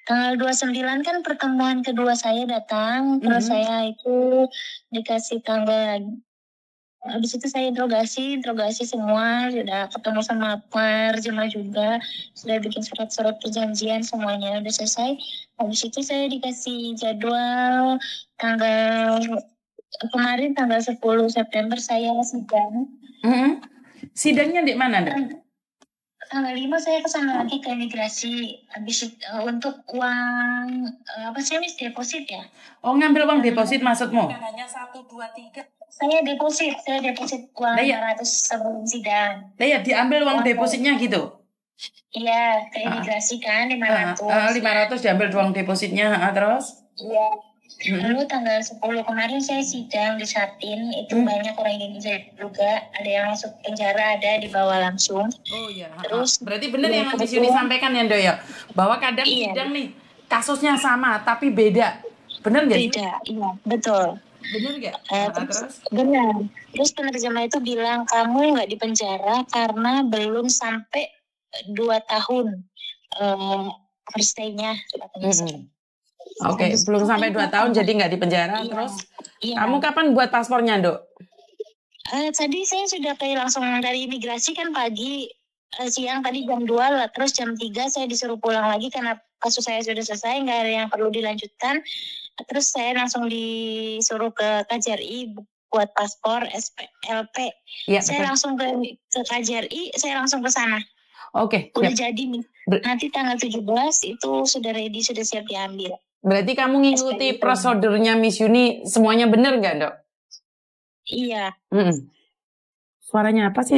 Tanggal 29 kan pertemuan kedua saya datang, terus saya itu dikasih tanggal. Habis itu saya interogasi semua, sudah ketemu sama penerjemah juga, sudah bikin surat-surat perjanjian, semuanya udah selesai. Habis itu saya dikasih jadwal tanggal kemarin tanggal 10 September saya sidang. Sidangnya di mana, Dok? Tanggal 5 saya kesana lagi ke imigrasi. Habis itu, untuk uang apa sih, Miss, deposit ya? Oh, ngambil uang deposit maksudmu? Hanya 1, 2, 3. Saya deposit uang 500 sebelum sidang. Ya diambil uang depositnya gitu? Iya, ke imigrasi kan 500. 500 diambil uang depositnya, terus? Iya. Lalu tanggal 10 kemarin saya sidang di Satin, itu banyak orang Indonesia juga, ada yang masuk penjara, ada dibawa langsung. Oh iya. Terus berarti benar yang Mbak Yuni sampaikan ya, Dok ya, bahwa kadang sidang nih kasusnya sama tapi beda. Benar nggak? Beda, iya, betul. Benar nggak? Terus benar. Terus penerjemah itu bilang kamu nggak dipenjara karena belum sampai 2 tahun first stay-nya. Oke, belum sampai 2 tahun jadi nggak dipenjara. Iya. Terus kamu kapan buat paspornya, Dok? Tadi saya sudah langsung dari imigrasi kan pagi, siang tadi jam 2, terus jam 3 saya disuruh pulang lagi karena kasus saya sudah selesai, nggak ada yang perlu dilanjutkan. Terus saya langsung disuruh ke KJRI buat paspor SPLP. Ya, saya langsung ke KJRI, saya langsung ke sana. Oke. Udah jadi nih. Nanti tanggal 17 itu sudah ready, sudah siap diambil. Berarti kamu ngikuti prosedurnya Miss Yuni semuanya benar nggak, Dok? Iya. Suaranya apa sih?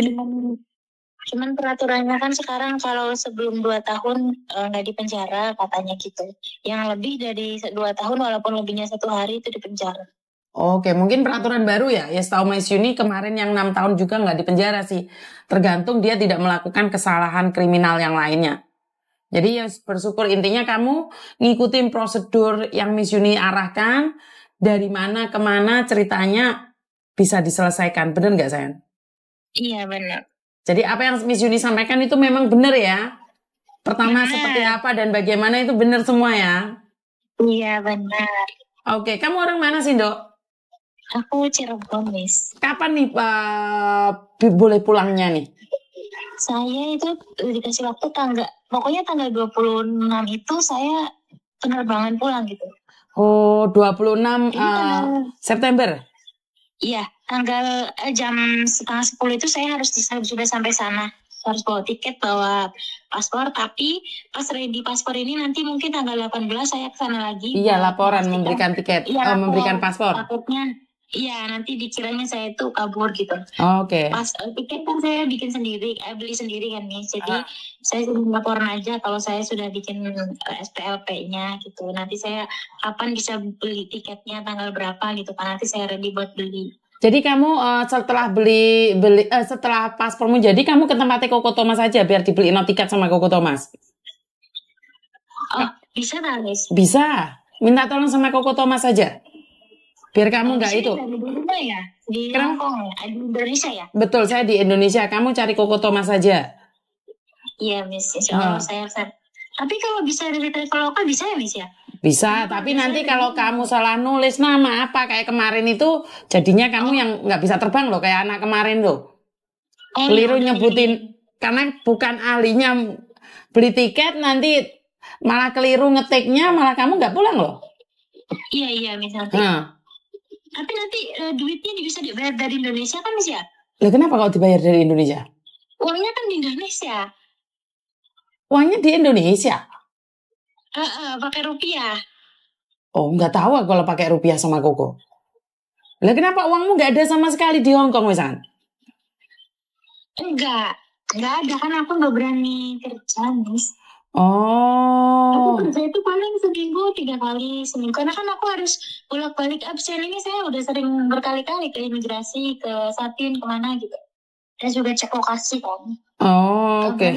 Cuman peraturannya kan sekarang kalau sebelum 2 tahun nggak dipenjara katanya gitu. Yang lebih dari 2 tahun walaupun lebihnya 1 hari itu dipenjara. Oke, mungkin peraturan baru ya. Ya setahu Miss Yuni kemarin yang 6 tahun juga nggak dipenjara sih. Tergantung dia tidak melakukan kesalahan kriminal yang lainnya. Jadi ya bersyukur, intinya kamu ngikutin prosedur yang Miss Yuni arahkan. Dari mana kemana ceritanya bisa diselesaikan. Bener nggak, sayang? Iya, benar. Jadi apa yang Miss Yuni sampaikan itu memang benar ya? Pertama seperti apa dan bagaimana itu benar semua ya? Iya, benar. Oke, kamu orang mana sih, Dok? Aku Cirebon, Miss. Kapan nih boleh pulangnya nih? Saya itu dikasih waktu pokoknya tanggal 26 itu saya penerbangan pulang gitu. Oh, 26 September? Iya, tanggal jam 9:30 itu saya sudah sampai sana. Harus bawa tiket, bawa paspor, tapi pas ready paspor ini nanti mungkin tanggal 18 saya ke sana lagi. Iya, laporan memberikan tiket, memberikan paspor. Takutnya iya, nanti dikiranya saya itu kabur gitu. Oke. Pas tiket kan saya bikin sendiri, beli sendiri kan nih. Jadi saya sudah laporan aja kalau saya sudah bikin SPLP-nya gitu. Nanti saya kapan bisa beli tiketnya, tanggal berapa gitu kan. Nanti saya ready buat beli. Jadi kamu setelah setelah paspormu jadi kamu ke tempatnya Koko Thomas aja biar dibeliin tiket sama Koko Thomas. Oh, bisa tak, Miss? Bisa. Minta tolong sama Koko Thomas aja. Biar kamu nggak itu. Ya? Di Hongkong ya? Di Indonesia ya? Betul, saya di Indonesia. Kamu cari Koko Thomas aja. Iya, Miss. Insya Allah saya. Tapi kalau bisa dari travel lokal bisa ya, Miss ya? Bisa, tapi nanti kalau kamu salah nulis nama apa kayak kemarin itu, jadinya kamu yang nggak bisa terbang loh, kayak anak kemarin loh. Keliru nyebutin, karena bukan ahlinya beli tiket, nanti malah keliru ngetiknya, malah kamu nggak pulang loh. Iya, Miss. Tapi nanti duitnya bisa dibayar dari Indonesia kan, Miss ya? Lah kenapa kalau dibayar dari Indonesia? Uangnya kan di Indonesia. Uangnya di Indonesia? Pakai rupiah. Oh, nggak tahu kalau pakai rupiah sama Koko. Lah kenapa uangmu nggak ada sama sekali di Hong Kong, misalkan? Nggak ada kan, aku nggak berani kerja, Miss. Oh. Aku kerja itu paling seminggu 3 kali seminggu. Karena kan aku harus bolak-balik absen, ini saya udah sering berkali-kali ke imigrasi, ke Satin, kemana gitu. Dan juga cek lokasi kan. Oh, oke.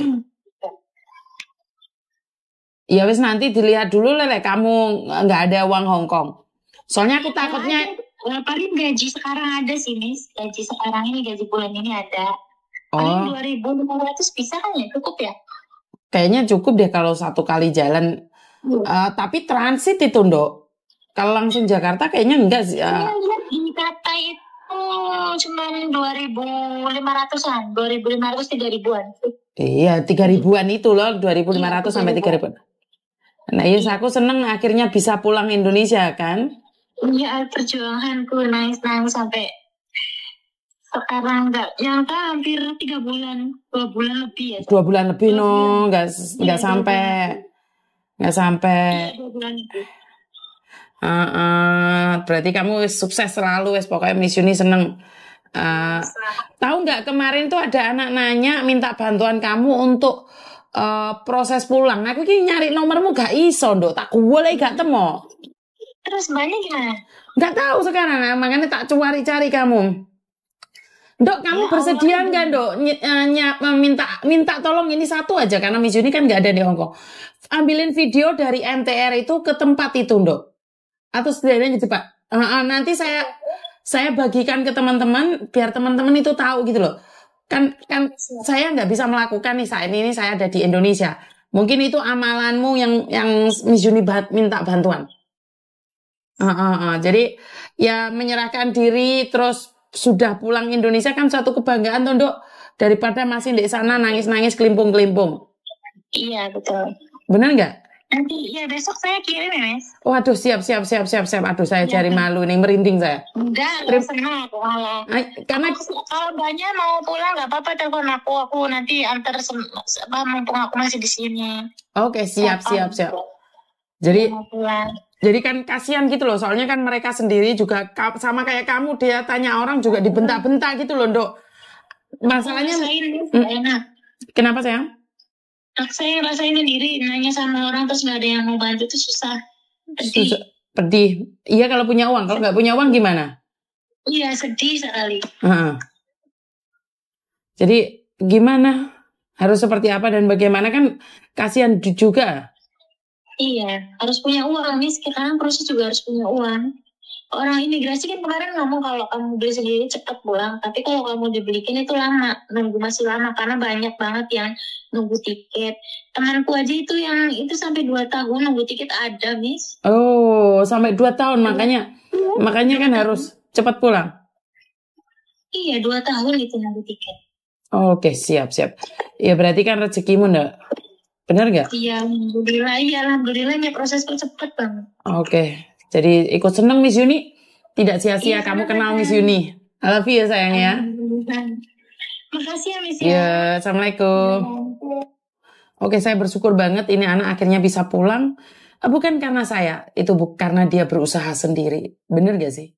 Ya wis, nanti dilihat dulu lele kamu nggak ada uang Hong Kong. Soalnya aku takutnya paling gaji sekarang ada sih, Miss. Gaji sekarang ini, gaji bulan ini ada. Paling 2.500 bisa kan ya? Cukup ya? Kayaknya cukup deh kalau 1 kali jalan Tapi transit itu, Ndok. Kalau langsung Jakarta kayaknya enggak sih. Di kata itu cuma 2.500-an, 2.500 3.000-an. Iya, 3.000-an itu loh, 2.500 sampai 3.000. Nah, yes, aku seneng akhirnya bisa pulang Indonesia kan. Iya, perjuanganku nangis-nangis sampai sekarang nggak nyangka hampir 3 bulan, 2 bulan lebih ya. 2 bulan lebih nggak sampai. Nggak sampai. Iya, 2 bulan lebih. Berarti kamu sukses selalu, pokoknya Miss Yuni seneng. Tahu nggak kemarin tuh ada anak nanya minta bantuan kamu untuk proses pulang. Aku ini nyari nomormu gak iso, Ndok. Tak boleh gak temu. Terus banyak gimana? Nggak tahu sekarang, makanya tak cari kamu. Dok, kamu bersedia nggak, Dok? Minta tolong ini satu aja karena Miss Yuni kan nggak ada di Hongkong. Ambilin video dari MTR itu ke tempat itu, Dok. Atau setidaknya gitu, Pak. Nanti saya bagikan ke teman-teman biar teman-teman itu tahu gitu loh. Kan saya nggak bisa melakukan nih saat ini saya ada di Indonesia. Mungkin itu amalanmu yang Miss Yuni minta bantuan. Jadi ya menyerahkan diri terus sudah pulang Indonesia kan suatu kebanggaan tuh, Dok. Daripada masih di sana nangis-nangis kelimpung-kelimpung. Iya, betul. Benar nggak? Nanti ya besok saya kirim ya, Mas. Waduh, siap. Aduh, saya cari malu nih, merinding saya. Enggak, senang aku malah. Karena kalau banyak mau pulang nggak apa-apa, telepon aku nanti antar mumpung aku masih di sini. Oke, siap. Jadi kan kasihan gitu loh, soalnya kan mereka sendiri juga sama kayak kamu, dia tanya orang juga dibentak-bentak gitu loh, Dok. Masalahnya enak. Kenapa, sayang? Saya rasain sendiri, nanya sama orang terus nggak ada yang mau bantu itu susah. Pedih. Iya kalau punya uang, kalau nggak punya uang gimana? Iya, sedih sekali. Jadi gimana? Harus seperti apa dan bagaimana, kan kasihan juga. Iya, harus punya uang nih. Sekarang proses juga harus punya uang. Orang imigrasi kan kemarin ngomong kalau kamu beli sendiri cepat pulang, tapi kalau kamu dibelikin itu lama, masih lama karena banyak banget yang nunggu tiket. Temanku aja itu yang itu sampai 2 tahun nunggu tiket ada, Miss. Oh, sampai 2 tahun makanya kan harus cepat pulang. Iya, 2 tahun itu nunggu tiket. Oke, siap. Ya berarti kan rezekimu, Ndak? Benar nggak? Iya, alhamdulillahnya proses cepat banget. Oke. Jadi ikut seneng Miss Yuni. Tidak sia-sia kamu kenal Miss Yuni. I love you ya sayang ya. Makasih ya Miss. Ya, Assalamualaikum. Oke, saya bersyukur banget ini anak akhirnya bisa pulang. Bukan karena saya, itu karena dia berusaha sendiri. Bener gak sih?